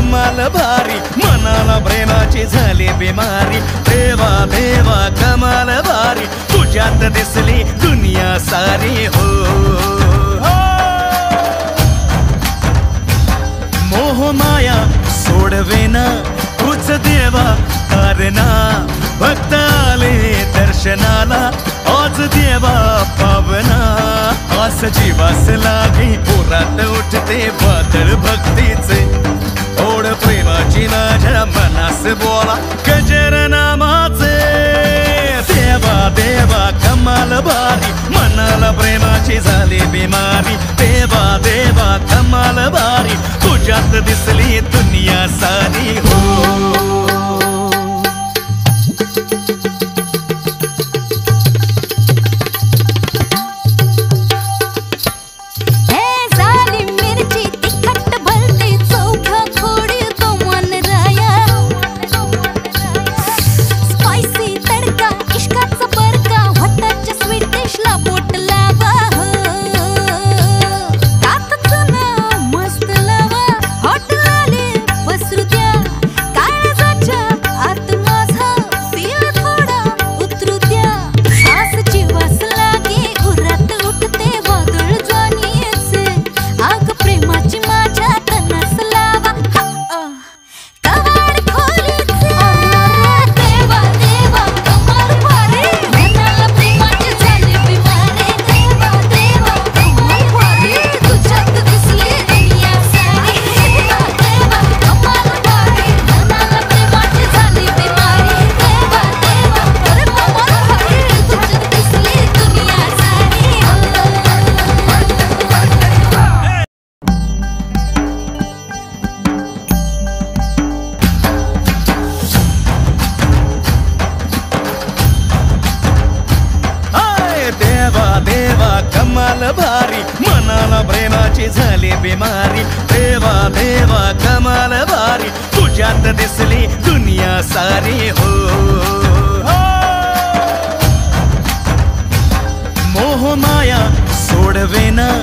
कमाल भारी मनाला प्रेमाची झाली बिमारी देवा देवा कमाल भारी तुझ्यात दिसली दुनिया सारी हो मोह माया सोडवेना तुझ देवा तारणा भक्त आले दर्शनाला आज देवा पावना आस जीवास लागे पुरात उठते वादळ भक्तीचे ओढ प्रेमाची माझ्या मनास बोला गजर नामाचे देवा देवा कमाल भारी मनाला प्रेमाची झाली बिमारी देवा देवा कमाल भारी तुझ्यात दिसली दुनिया सारी हो कमाल भारी मनाला प्रेमाची झाली बिमारी देवा देवा कमाल भारी तुझ्यात दिसली दुनिया सारी हो मोह माया सोडवेना